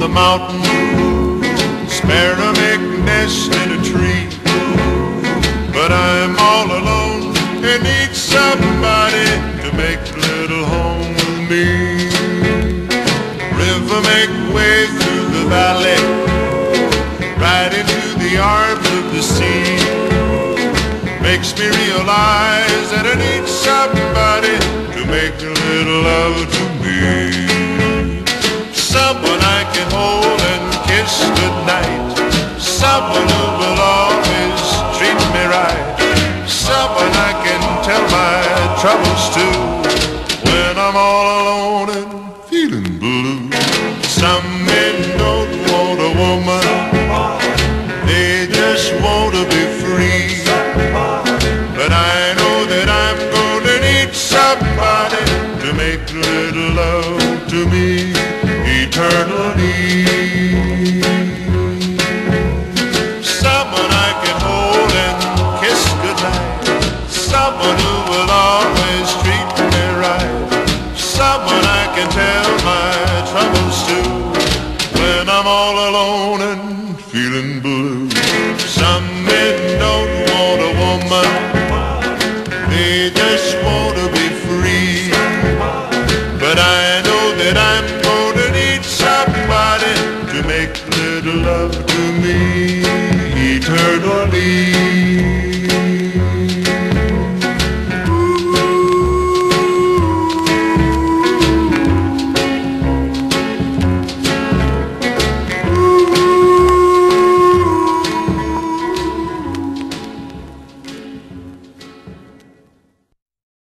the mountain, sparrow make nest in a tree. But I'm all alone and need somebody to make a little home with me. River make way through the valley, right into the arms of the sea. Makes me realize that I need somebody to make a little love to me. Someone I can hold and kiss goodnight. Someone who will always treat me right. Someone I can tell my troubles to when I'm all alone and feeling blue. Some men don't want a woman, they just want to be free. But I know that I'm gonna need somebody to make a little love to me eternally. Someone I can hold and kiss goodnight. Someone who will always treat me right. Someone I can tell my troubles to when I'm all alone and feeling blue. Some men don't want a woman, they just want to be free. But I know that I'm gonna need somebody to make little love to me eternally.